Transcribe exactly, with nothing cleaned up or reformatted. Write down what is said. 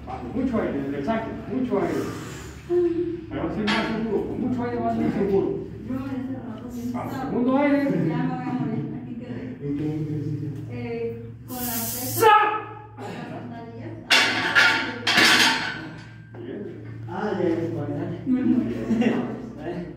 Mucho aire, en el saque, mucho aire. Pero así más seguro, con mucho aire más seguro. Vamos, segundo aire. Ya me voy a morir, aquí quedé. Eh, con la pesa, con las sentadillas. Ah, ya es bueno. Me morí.